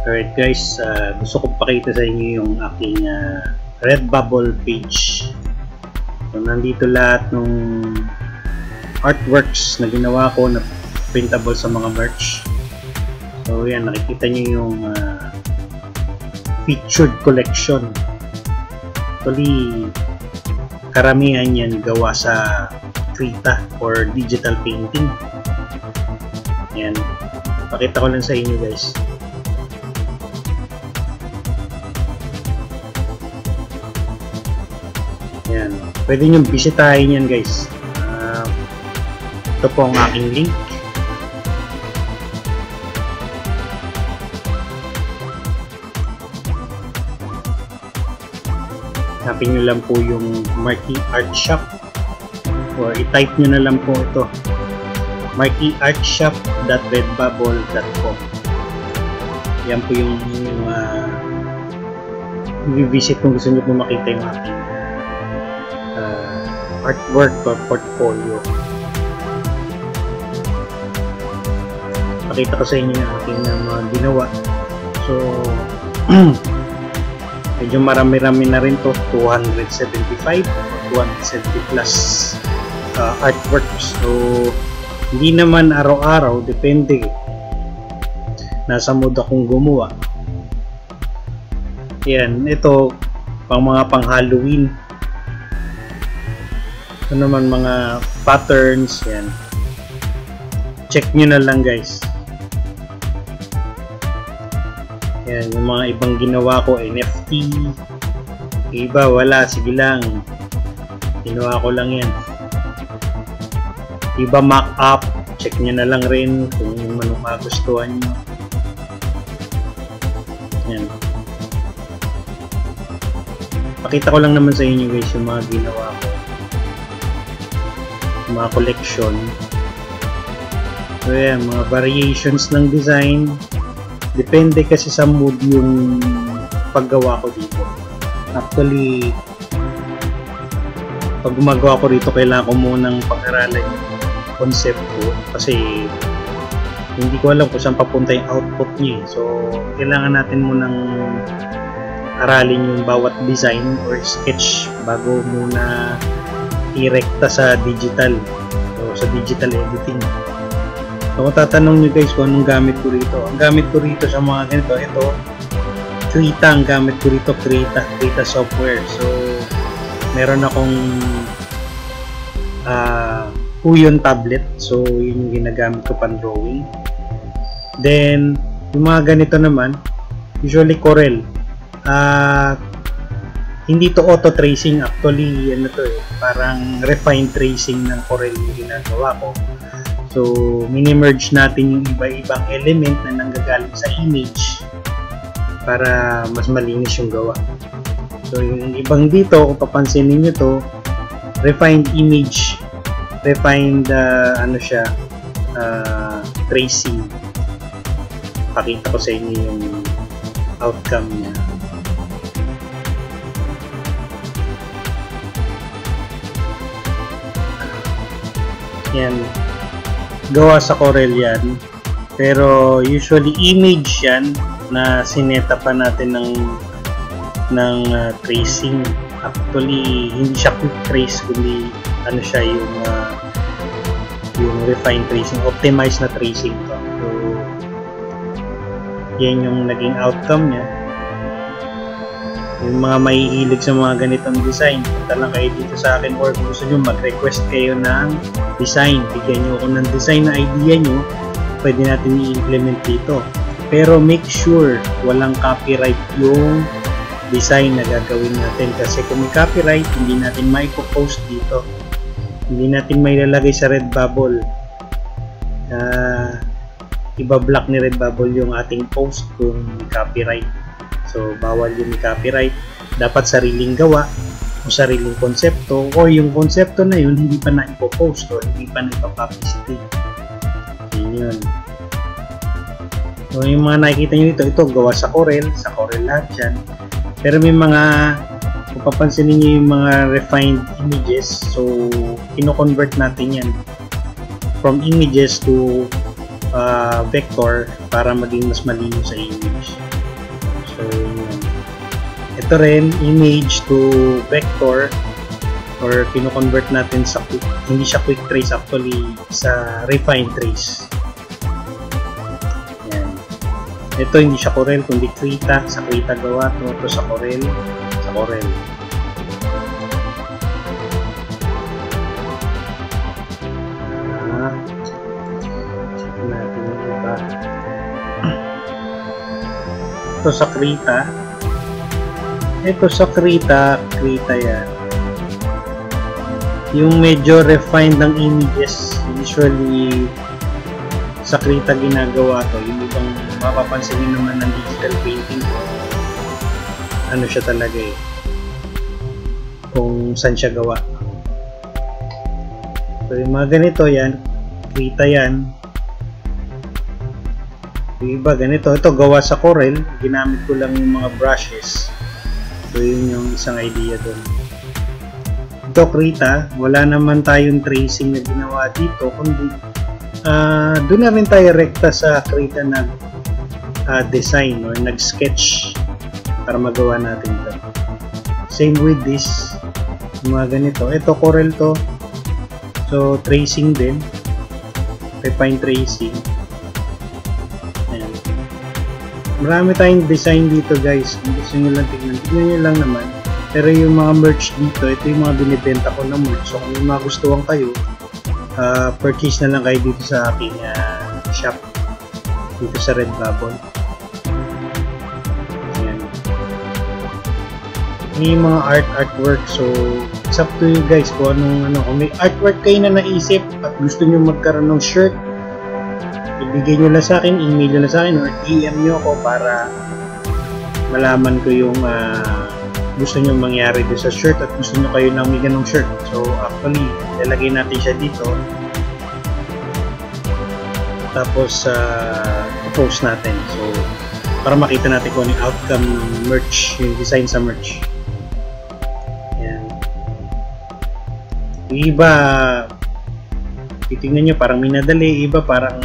Alright guys, gusto ko pakita sa inyo yung aking Redbubble page. So, nandito lahat ng artworks na ginawa ko na printable sa mga merch. So yan, nakikita nyo yung featured collection. Actually, karamihan yan gawa sa Krita or digital painting. Yan, pakita ko lang sa inyo guys. Yan, pwede nyo bisitahin yan guys. Ito po ang aking link. Hanapin nyo lang po yung Marquee Art Shop or i-type nyo na lang po ito, marqueeartshop.redbubble.com. Yan po yung i-visit kung gusto nyo po makita yung aking artwork or portfolio. Pakita ko sa inyo yung aking mga ginawa. So medyo marami-rami na rin to, 275 or 270 plus artworks. So hindi naman araw-araw, depende, nasa mood akong gumawa. Yan, ito pang mga pang Halloween. Ito naman mga patterns. Yan, check nyo na lang guys. Yan, yung mga ibang ginawa ko, NFT. Iba, wala, sige lang, ginawa ko lang yan. Iba mock-up, check nyo na lang rin kung anong magustuhan nyo. Yan, pakita ko lang naman sa inyo guys yung mga ginawa ko, mga collection. So yan, mga variations ng design. Depende kasi sa mood yung paggawa ko dito. Actually, pag gumagawa ko rito, kailangan ko munang pag-aralan yung concept ko kasi hindi ko alam kung saan papunta yung output niya. So kailangan natin munang aralin yung bawat design or sketch bago muna i-rekta sa digital. So sa digital editing. So kung tatanong nyo guys kung anong gamit ko rito, ang gamit ko rito sa mga ganito, ito Krita ang gamit ko rito, Krita software. So meron akong Kuyon tablet, so yun yung ginagamit ko pang drawing. Then yung mga ganito naman, usually Corel. Hindi to auto tracing, actually ano to parang refined tracing ng Corel yung ginagawa ko. So mini-merge natin yung iba-ibang element na nanggagaling sa image para mas malinis yung gawa. So yung ibang dito, kung papansinin nyo to, refined image, refined ano siya, tracing. Pakita ko sa inyo yung outcome niya. Yan, gawa sa Corel yan, pero usually image yan na sineta pa natin ng tracing. Actually hindi siya quick trace, kundi ano siya, yung refined tracing, optimized na tracing to. So yan yung naging outcome niya. Yung mga mahihilig sa mga ganitong design, punta lang kayo dito sa akin, or kung gusto nyo mag-request kayo ng design, bigyan nyo ako ng design na idea nyo, pwede natin i-implement dito. Pero make sure walang copyright yung design na gagawin natin, kasi kung may copyright, hindi natin maipo-post dito, hindi natin mailalagay sa Redbubble. Iba-block ni Redbubble yung ating post kung may copyright. So bawal yung may copyright. Dapat sariling gawa o sariling konsepto, o yung konsepto na yun hindi pa na ipo-post o hindi pa na ipa-publicity. Yun. So yung mga nakikita nyo dito, ito gawa sa Corel lahat yan. Pero may mga, kung papansinin nyo yung mga refined images, so kino-convert natin yan from images to vector para maging mas malinis sa image. So, yun. Ito rin, image to vector, or kino-convert natin sa hindi siya quick trace, actually sa refined trace. Yan. Ito hindi siya Corel kundi Krita. Sa Krita gawa to. Ito sa Corel. Sa Corel. Check natin yung iba. Ito sa Krita. Ito sa Krita. Krita yan. Yung medyo refined ng images, usually sa Krita ginagawa to. Yung ibang mapapansin nyo naman ng digital painting, ano siya talaga eh, kung saan siya gawa. So yung mga ganito yan, Krita yan. Yung iba ganito, ito gawa sa Corel, ginamit ko lang yung mga brushes. So yun yung isang idea doon. Ito Krita, wala naman tayong tracing na ginawa dito, kundi doon na rin tayo rekta sa Krita nag design or nag-sketch para magawa natin ito. Same with this, mga ganito. Ito Corel to, so tracing din, refine tracing. Ayan. Marami tayong design dito guys, kung gusto nyo lang tignan nyo lang naman. Pero yung mga merch dito, ito yung mga binibenta ko na merch. So kung may mga gustuhan kayo, purchase na lang kayo dito sa aking shop, dito sa Redbubble. Ayan. Yung mga artwork, so it's up to you guys kung anong kung may artwork kayo na naisip at gusto nyo magkaroon ng shirt, ibigay nyo lang sa akin, email nyo lang sa akin, or DM nyo ako para malaman ko yung gusto nyo mangyari doon sa shirt at gusto nyo kayo lang may ganong shirt. So actually, lalagay natin siya dito, tapos post natin, so para makita natin kung yung outcome ng merch, yung design sa merch. Yan. Yung iba titingnan nyo parang minadali, iba parang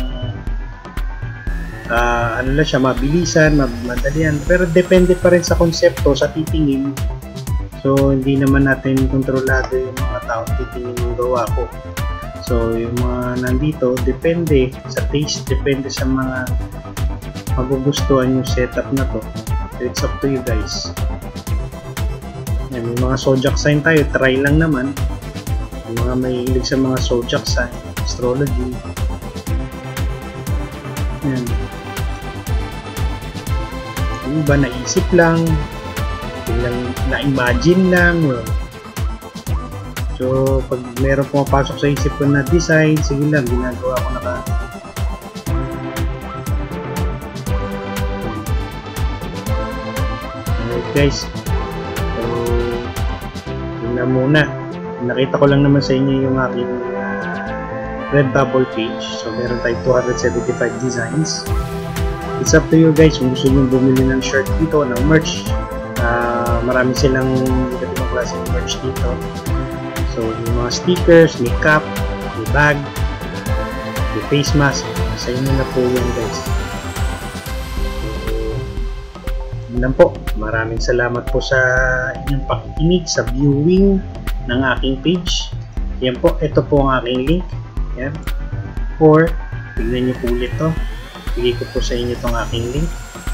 ano lang siya, mabilisan, madalian, pero depende pa rin sa konsepto, sa titingin. So hindi naman natin kontrolado yung mga tao titingin ng gawa ko. So yung mga nandito, depende sa taste, depende sa mga magugustuhan yung setup na to. So it's up to you guys. Yan, may mga zodiac sign tayo, try lang naman. Yung mga may hilig sa mga zodiac sign, astrology. Yan. Yung iba naisip lang, na-imagine lang. So pag meron pumapasok sa isip ko na design, sige lang, ginagawa ko na ka. Alright guys, so yun na muna. Nakita ko lang naman sa inyo yung aking Redbubble page. So meron tayong 275 designs. It's up to you guys kung gusto nyo bumili ng shirt dito, ng merch. Marami silang iba't ibang klaseng merch dito. So yung mga stickers, may cap, may bag, may face mask, sa inyo na po yan guys. So yun lang po. Maraming salamat po sa inyong pakikinig, sa viewing ng aking page. Yan po, ito po ang aking link. Yan. Or tignan nyo po ulit to. Bigay ko po sa inyo itong aking link.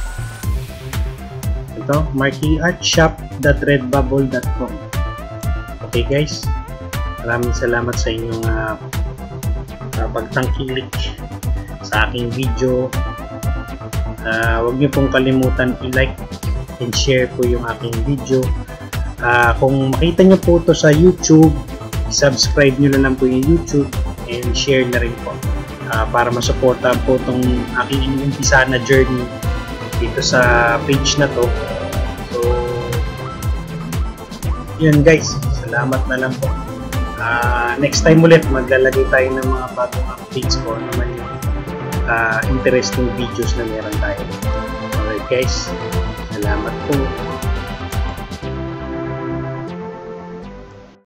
Ito, marqueeartshop.redbubble.com. Okay guys, maraming salamat sa inyong pagtangkilik sa aking video. Huwag niyo pong kalimutan i-like and share po yung aking video. Kung makita niyo po ito sa YouTube, subscribe niyo na lang po yung YouTube and share na rin po. Para masuportahan po itong aking inuumpisa na journey dito sa page na to. So yun guys, salamat na lang po. Next time ulit maglalagay tayo ng mga bagong updates ko, naman yung interesting videos na meron tayo. Alright guys, salamat po.